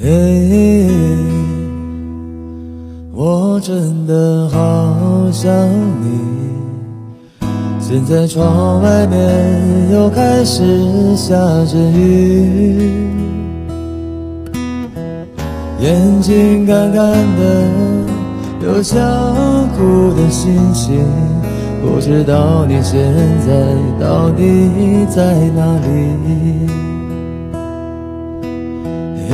嘿，我真的好想你。现在窗外面又开始下着雨，眼睛干干的，有想哭的心情。不知道你现在到底在哪里？嘿，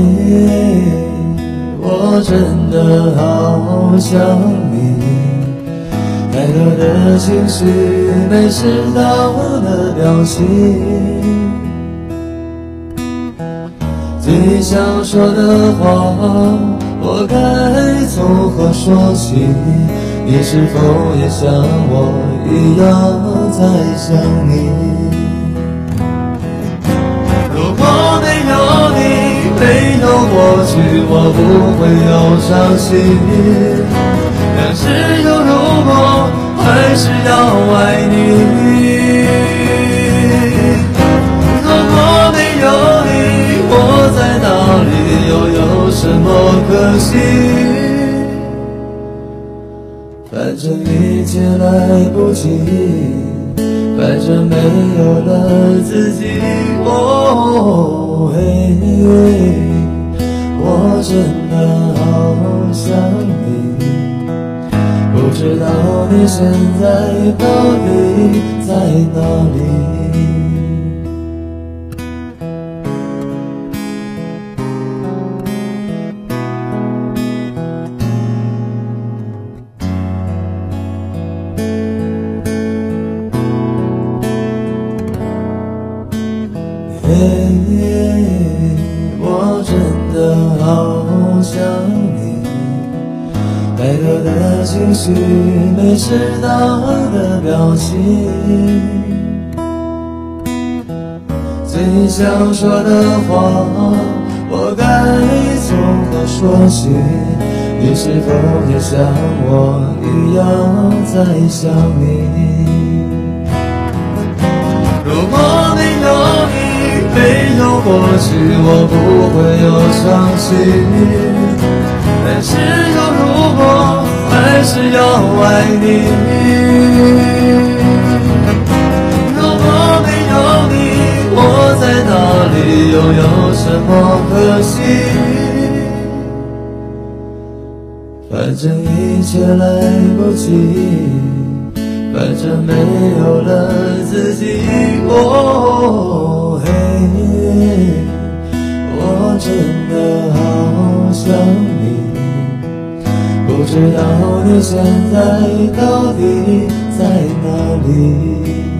我真的好想你，太多的情绪没适当的表情，最想说的话我该从何说起？你是否也像我一样在想你？如果没有你，没有过去，我不会有伤心。但是有如果，还是要爱你。如果没有你，我在哪里，又有什么可惜？反正一切来不及，反正没有了自己。哦，嘿，我真的好想你，不知道你现在到底在哪里？嘿，我真的好想你，太多的情绪没适当的表情，最想说的话我该从何说起？你是否也像我一样在想你？如果没有你，没有过去，我不会有伤心。但是有如果，还是要爱你。如果没有你，我在哪里，又有什么可惜？反正一切来不及，反正没有了自己。哦，嘿，我真的好想你，不知道你现在到底在哪里？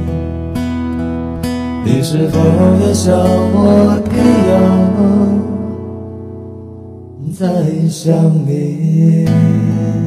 你是否也像我一样在想你？